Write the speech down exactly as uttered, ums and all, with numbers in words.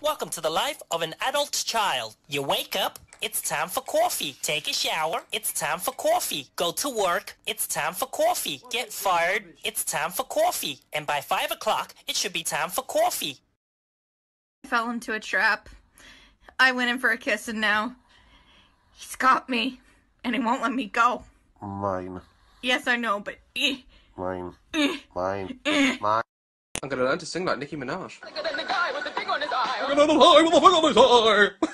Welcome to the life of an adult child. You wake up, it's time for coffee. Take a shower, it's time for coffee. Go to work, it's time for coffee. Get fired, it's time for coffee. And by five o'clock, it should be time for coffee. I fell into a trap. I went in for a kiss and now he's got me and he won't let me go. Mine. Yes, I know, but eh, Mine. eh, Mine. eh. Mine. I'm gonna learn to sing like Nicki Minaj. Bigger than the guy with the thing on his eye. I'm gonna lie with a thing on his eye.